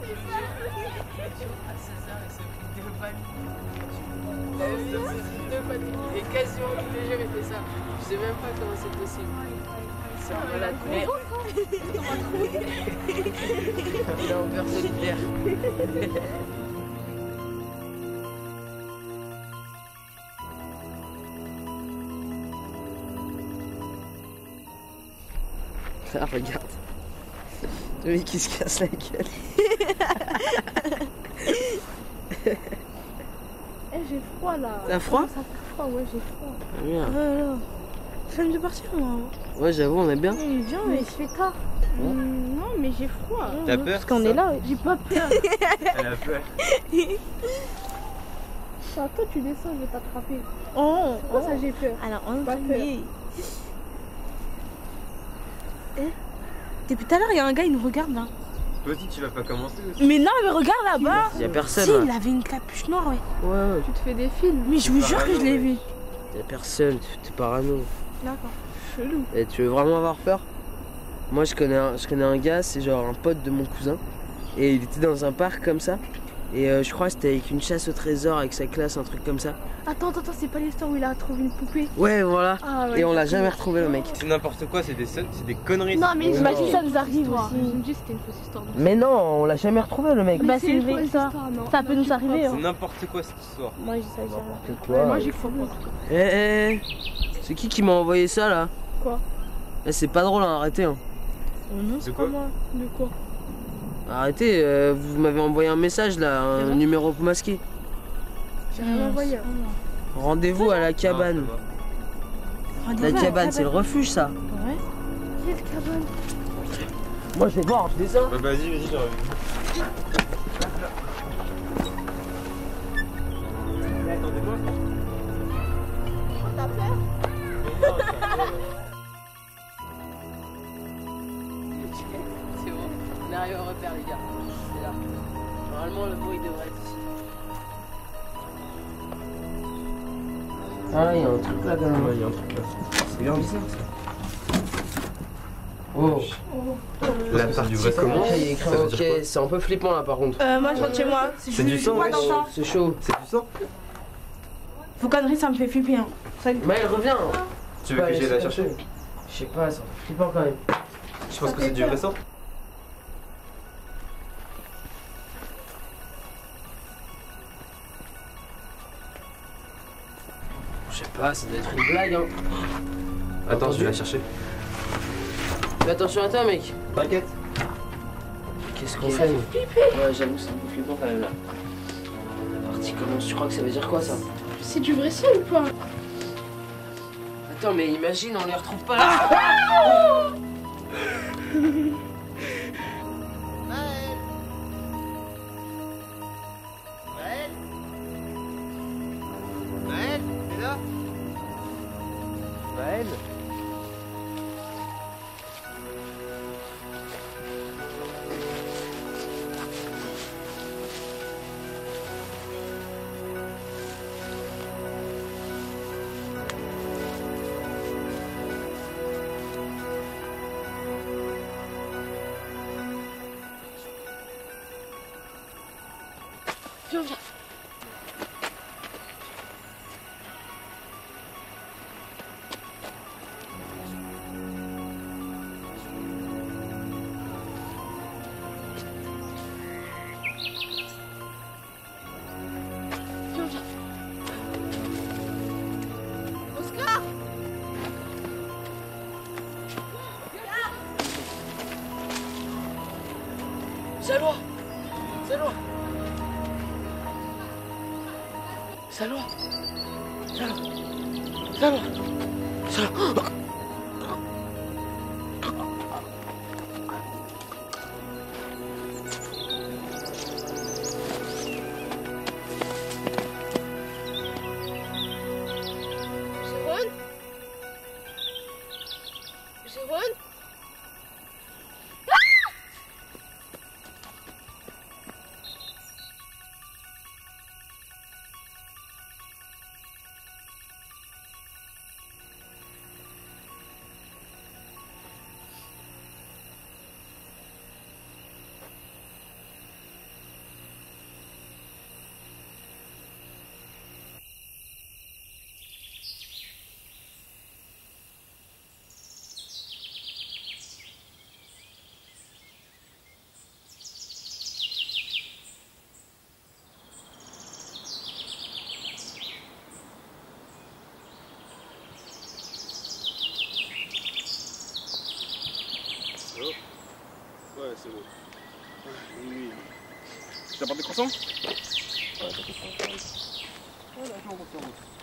À 16h, elle s'est pris 2 balles. Elle s'est pris 2 balles. Il est quasiment tous les jours, il fait ça. Je sais même pas comment c'est possible. C'est un malade. Mais il est en beurre solitaire. Ah, regarde. Le mec qui se casse la gueule. J'ai froid là. T'as froid? Ça fait froid, ouais, j'ai froid. Ah, merde. Alors, ça me de partir moi. Ouais, j'avoue, on est bien. Viens, mais il fait tard. Non, mais j'ai froid. T'as peur? Parce qu'on est là, j'ai pas peur. Elle a peur. Toi, tu descends, je vais t'attraper. Oh, pourquoi ça j'ai peur? Alors, on va peur. Depuis tout à l'heure, il y a un gars, il nous regarde là. Toi aussi, tu vas pas commencer aussi. Mais non, mais regarde là-bas. Y'a personne. Si, là. il avait une capuche noire, ouais. Ouais, Tu te fais des films. Mais je vous jure que je l'ai vu. y'a personne, t'es parano. D'accord. Chelou. Et tu veux vraiment avoir peur? Moi, je connais un gars, c'est genre un pote de mon cousin. Et il était dans un parc comme ça. Et je crois que c'était avec une chasse au trésor avec sa classe, un truc comme ça. Attends, c'est pas l'histoire où il a trouvé une poupée. Ouais, voilà. Ah, ouais, et on l'a jamais retrouvé, le mec. C'est n'importe quoi, c'est des conneries. Non, mais imagine ça nous arrive Je aussi. me dis c'était une fausse histoire. Mais non, on l'a jamais retrouvé, le mec. Bah, c'est une vraie histoire. Ça peut nous arriver. C'est n'importe quoi cette histoire. Moi, je sais N'importe quoi. Moi, j'y crois pas. C'est qui m'a envoyé ça, là? Quoi? C'est pas drôle, hein, arrêtez. Hein. Non, c'est pas moi. De quoi? Arrêtez, vous m'avez envoyé un message, là, un numéro masqué. J'ai rien envoyé. Rendez-vous à la cabane. La cabane, c'est le refuge, ça. Ouais. Quelle cabane? Moi, je vais voir, je descends. Bah vas-y, j'ai envie. Attendez-moi. T'as peur? C'est bon, on arrive au repère, les gars. C'est là. Normalement, le bruit devrait être ici. Ah, il y a un truc là, quand même. Ouais, il y a un truc là. C'est bien bizarre, ça. Oh. La partie du vrai comment? Ok, il y a écrit, Ça veut dire ok, quoi? c'est un peu flippant là, par contre. Moi, je rentre chez moi. C'est du sang, Quoi ouais. dans ça? C'est chaud. C'est du sang? Vos conneries, ça me fait flipper. Hein. Mais elle revient. Tu veux que j'aille la chercher? Je sais pas, c'est un peu flippant quand même. Je pense que c'est du vrai sang. Je sais pas, ça doit être une blague, hein. Attends, je vais la chercher. Fais attention à toi, mec. T'inquiète. Qu'est-ce qu'on fait? Ouais, j'avoue, c'est un peu flippant quand même là. La partie commence, tu crois que ça veut dire quoi ça? C'est du vrai sang ou pas? Attends, mais imagine, on les retrouve pas là. Maël? Viens, viens. Oscar! Salwa! Salwa! Salwa! Salwa! Salwa! Jérôme? Jérôme? c'est bon. Oui. T'as pas des croissants? Ouais, t'as des croissants. Ouais, d'accord, on va faire.